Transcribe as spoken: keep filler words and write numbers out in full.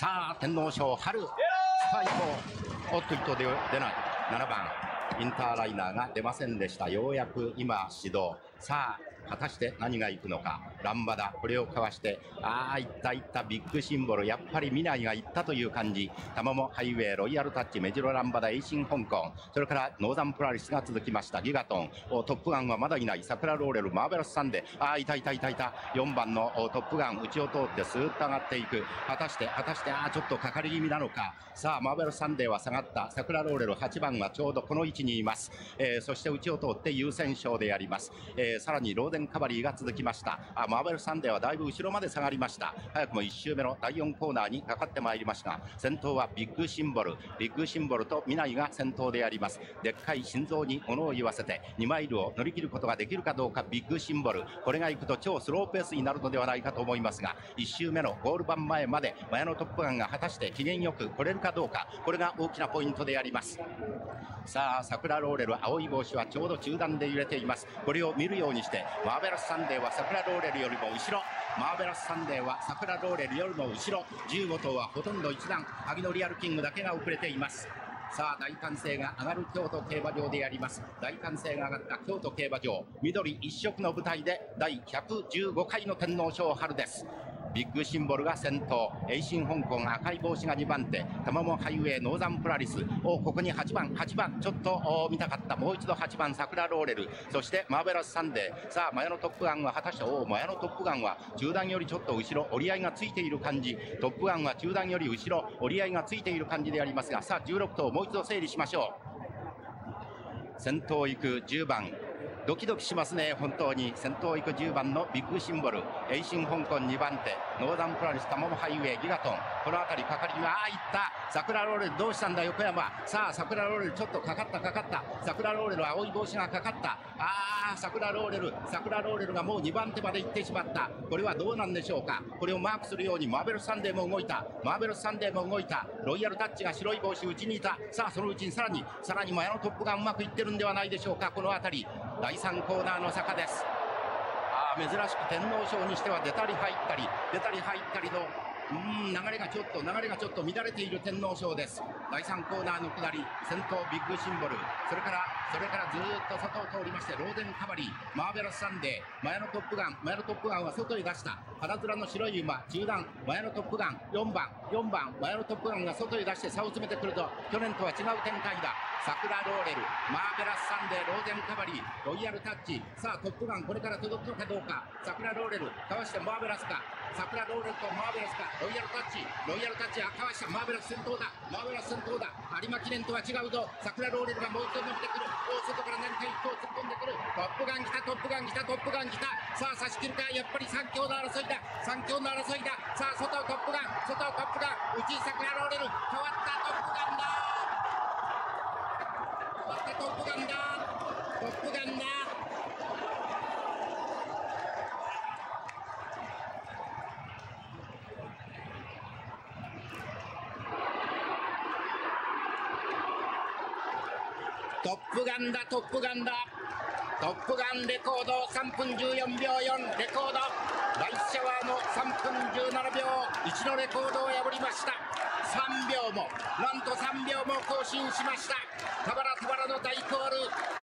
さあ天皇賞春スパイクをおっと一頭で出ないななばんインターライナーが出ませんでした。ようやく今始動。さあ果たして何がいくのか。ランバダこれをかわしてああいったいったビッグシンボル、やっぱりミナイがいったという感じ。タマモハイウェイ、ロイヤルタッチ、メジロランバダ、エイシン香港、それからノーザンプラリスが続きました。ギガトン、トップガンはまだいない。サクラローレル、マーベラスサンデー、ああいたいたいたいた。よんばんのトップガン内を通ってスーッと上がっていく。果たして果たしてああちょっとかかり気味なのか。さあマーベラスサンデーは下がった。サクラローレルはちばんはちょうどこの位置にいます。えー、そして内を通って優先勝でやります。えー、さらにローデンカバリーが続きました。あマーベルサンデーはだいぶ後ろまで下がりました。早くもいち周目のだいよんコーナーにかかってまいりましたが、先頭はビッグシンボルビッグシンボルとミナイが先頭でやります。でっかい心臓に物を言わせてにマイルを乗り切ることができるかどうか。ビッグシンボルこれがいくと超スローペースになるのではないかと思いますが、いち周目のゴール板前まで前のトップガンが果たして機嫌よく来れるかどうか、これが大きなポイントでやります。さあサクラローレル青い帽子はちょうど中段で揺れています。これを見るようにしてマーベラスサンデーはサクラローレルよりも後ろ、マーベラスサンデーはサクラローレルよりも後ろ、じゅうご頭はほとんど一段、萩野リアルキングだけが遅れています。さあ大歓声が上がる京都競馬場でやります。大歓声が上がった京都競馬場、緑一色の舞台でだいひゃくじゅうごかいの天皇賞春です。ビッグシンボルが先頭、エイシン香港赤い帽子がにばん手、タマモハイウェイノーザンプラリス、おここにはちばんはちばんちょっと見たかった。もう一度はちばんサクラローレル、そしてマーベラスサンデー。さあ前のトップガンは果たしてお前のトップガンは中段よりちょっと後ろ、折り合いがついている感じ。トップガンは中段より後ろ、折り合いがついている感じでありますが、さあじゅうろく頭もう一度整理しましょう。先頭行くじゅうばん、ドキドキしますね。本当に先頭行くじゅうばんのビッグシンボル、エイシン香港にばん手、ノーザンプラリス、タマモハイウェイ、ギガトン、この辺りかかりがああいったサクラローレル、どうしたんだ横山。さあサクラローレルちょっとかかったかかった。サクラローレル青い帽子がかかった。ああサクラローレルサクラローレルがもうにばん手まで行ってしまった。これはどうなんでしょうか。これをマークするようにマーベルサンデーも動いた。マーベルサンデーも動いた。ロイヤルタッチが白い帽子内にいた。さあそのうちにさらにさらに前のトップがうまくいってるんではないでしょうか。この辺りだいさんコーナーの坂です。ああ珍しく天皇賞にしては出たり入ったり出たり入ったりのうーん流れがちょっと流れがちょっと乱れている天皇賞です。だいさんコーナーの下り、先頭ビッグシンボル、それからそれからずーっと外を通りましてローデンカバリー、マーベラスサンデー、前のトップガン前のトップガンは外へ出した。花面の白い馬中段、前のトップガンよんばんよんばん前のトップガンが外へ出して差を詰めてくると去年とは違う展開だ。サクラローレル、マーベラスサンデー、ローデンカバリー、ロイヤルタッチ。さあトップガンこれから届くのかどうか。サクラローレルかわしてマーベラスか、サクラローレルとマーベラスか、ロイヤルタッチロイヤルタッチはかわした。マーベラス先頭だ、マーベラス先頭だ。有馬記念とは違うぞ。サクラローレルがもう一度伸びてくる。お外から何か一頭突っ込んでくる。トップガン来たトップガン来たトップガン来た。さあ差し切るか。やっぱりさん強の争いださん強の争いだ。さあ外をトップガン外をトップガン内にサクラローレル、変わったトップガンだトップガンだトップガンだ。トップガンだトップガンだトップガンレコードさんぷんじゅうよんびょうよんレコード、ライスシャワーのさんぷんじゅうななびょういちのレコードを破りました。さんびょうもなんとさんびょうも更新しました。田原田原の大コール。